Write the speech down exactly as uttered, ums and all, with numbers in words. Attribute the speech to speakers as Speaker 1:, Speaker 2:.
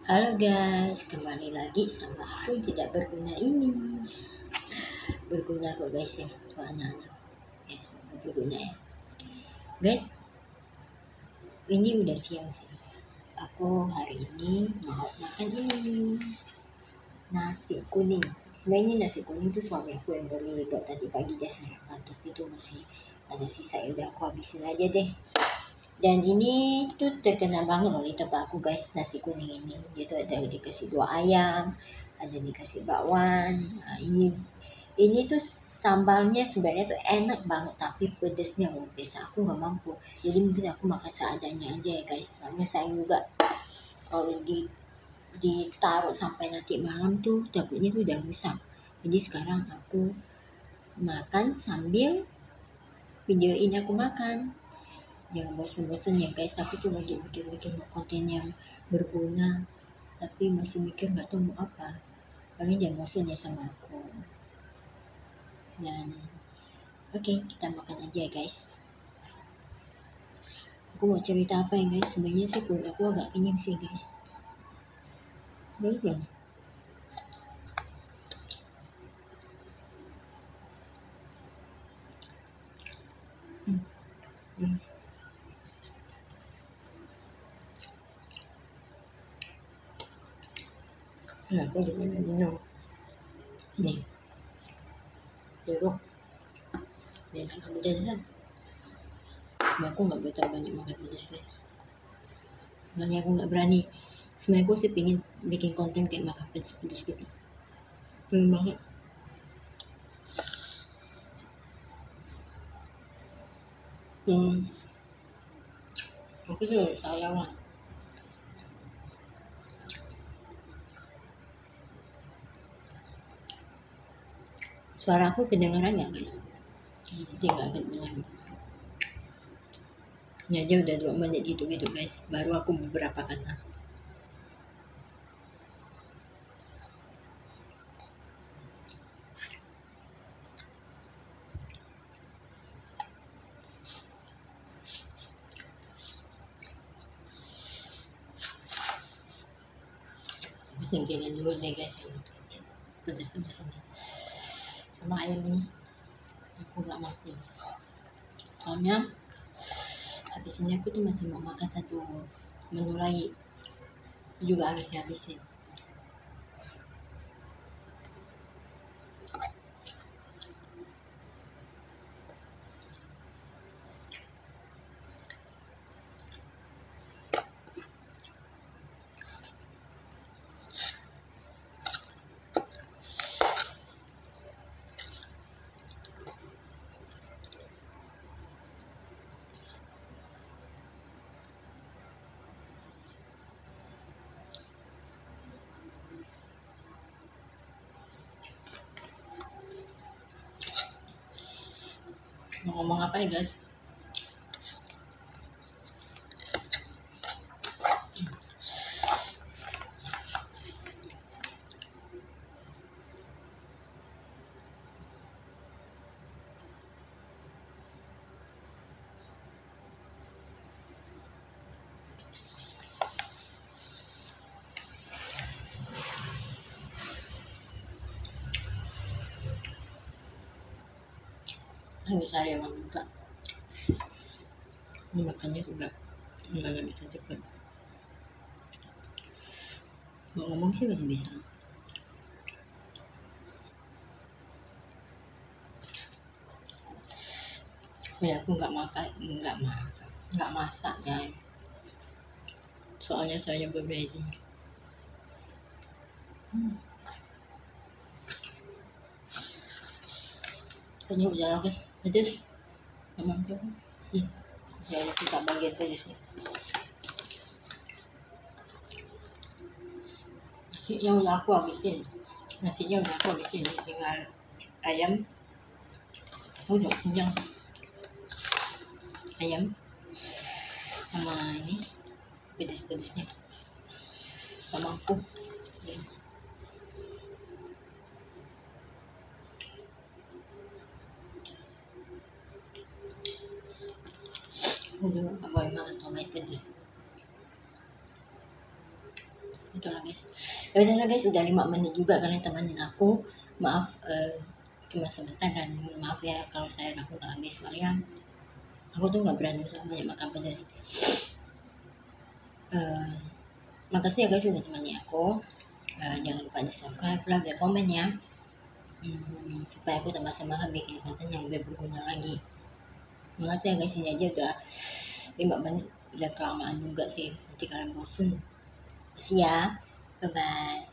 Speaker 1: Halo guys, kembali lagi sama aku yang tidak berguna ini. Berguna kok guys ya, buat anak-anak. Guys, berguna ya. Guys, ini udah siang sih. Aku hari ini mau makan ini. Nasi kuning. Sebenarnya nasi kuning tuh suami aku yang beli buat tadi pagi dia sarapan, tapi itu masih ada sisa, ya udah aku habisin aja deh. Dan ini tuh terkenal banget loh di tempat aku guys, nasi kuning ini. Dia tuh ada dikasih dua ayam, ada dikasih bakwan. Nah, ini ini tuh sambalnya sebenarnya tuh enak banget, tapi pedesnya luar biasa. Aku nggak mampu, jadi mungkin aku makan seadanya aja ya guys. Soalnya sayang juga kalau di ditaruh sampai nanti malam tuh takutnya tuh udah rusak. Jadi sekarang aku makan sambil videoin aku makan. Jangan bosan-bosan ya guys, aku tuh lagi bikin-bikin konten yang berguna, tapi masih mikir nggak tahu mau apa. Paling jangan bosan ya sama aku. Dan oke, okay, kita makan aja ya guys. Aku mau cerita apa ya guys, sebenarnya sih perut aku agak kenyang sih guys. Boleh belum? Hmm. Hmm. Nah, aku juga minum ini jeruk biar nggak kepedesan. Sebenarnya aku nggak boleh terlalu banyak makan pedas guys, makanya aku nggak berani. Sebenarnya aku sih pengen bikin konten kayak makan pedas-pedas gitu, pengen banget. Hmm, aku juga sayang lah. Suara aku kedengaran nggak guys? Jadi nggak kedengaran. Ini aja udah dua menit gitu-gitu guys, baru aku beberapa kata. Aku singkirin dulu deh guys yang pedas-pedas ini. Sama ayam ini aku nggak mampu, soalnya habis ini aku tuh masih mau makan satu menu lagi, itu juga harus dihabisin. Mau ngomong apa ya guys? Hanya cari emang buka, ini makannya juga nggak bisa cepet. Mau ngomong sih masih bisa. Ya aku nggak makan, nggak makan, nggak masak guys. Soalnya saya belum ready. Hmm. Kayaknya udah lagi pedes, nggak mampu. Hmm. Ya udah kita bagian pedesnya. Nasinya udah aku habisin, nasinya udah aku habisin, tinggal ayam. Aku udah kenyang. Ayam sama ini pedes-pedesnya gak mampu. Aku juga gak boleh makan kalau banyak pedes. Itulah guys. Ya udahlah guys, udah lima menit juga kalian temenin aku. Maaf eh, cuma sebentar, dan maaf ya kalau saya aku nggak habis, soalnya aku tuh nggak berani sama banyak makan pedas. Eh, makasih ya guys udah temani aku. Eh, jangan lupa di subscribe, like, dan komen ya. Hmm, supaya aku tambah semangat bikin konten yang lebih berguna lagi. Makasih ya guys, ini aja udah lima menit, udah kelamaan juga sih, nanti kalian bosen. Makasih ya, bye bye.